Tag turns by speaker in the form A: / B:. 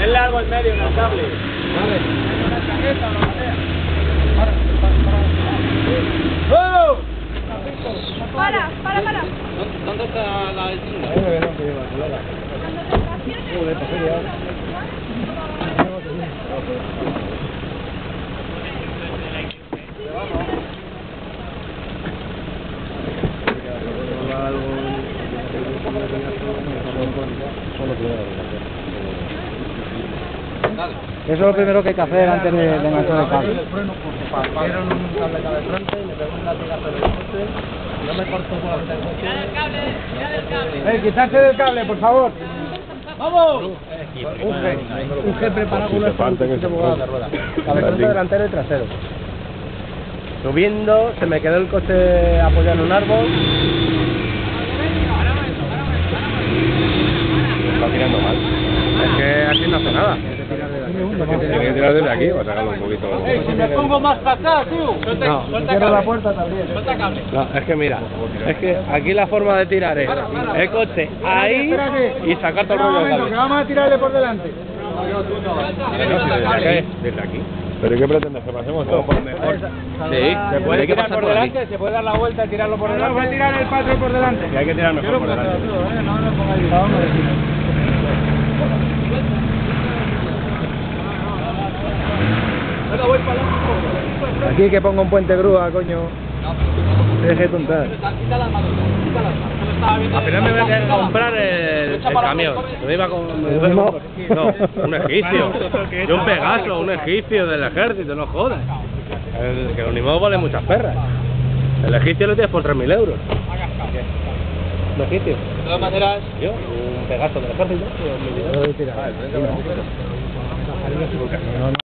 A: Denle algo en medio, en el cable.
B: Vale.
A: Una chaqueta o lo que sea.
C: Para.
A: ¿Dónde está la distinta?
B: Ahí me verán que lleva, culera. Joder, pues sería. Eso es lo primero que hay que hacer antes de enganchar el cable.
D: Partieron un cable acá de frente y me pegó un latigazo en el coche. No me cortó por la mitad del coche.
B: Quitarse del cable, por favor.
A: ¡Vamos!
D: Un G preparado con una pulgadas de rueda. Cabezote delantero y trasero. Subiendo, se me quedó el coche apoyado en un árbol.
B: Está tirando mal.
D: Es que así no hace nada.
B: Tiene que tirar desde aquí para sacarlo un poquito.
A: Si me pongo más para acá, tío. Suelta
B: Cierra la
A: cable.
B: puerta también.
A: Suelta cable.
D: No, es que mira, es que aquí la forma de tirar es el coche ahí y sacar todo el rollo del cable.
B: vamos a tirarle por delante.
D: Desde aquí.
B: ¿Pero qué pretendes? ¿Que pasemos todo?
D: Mejor. Sí,
A: Se puede tirar por delante, se puede dar la vuelta y tirarlo por delante.
B: Voy a tirar el patio por delante.
D: Y hay que tirar mejor por delante.
B: No lo pongáis. Aquí que ponga un puente grúa, coño. Deje de tontar.
D: Al final me voy a tener que comprar el camión. Me iba con... No, un egipcio. Yo un Pegaso, un egipcio del ejército, no jodas. Que el Unimog vale muchas perras. El egipcio lo tienes por 3.000 euros. ¿Un egipcio?
A: De todas maneras,
D: Yo, un Pegaso del ejército.
B: Lo voy a tirar.
D: Ah, el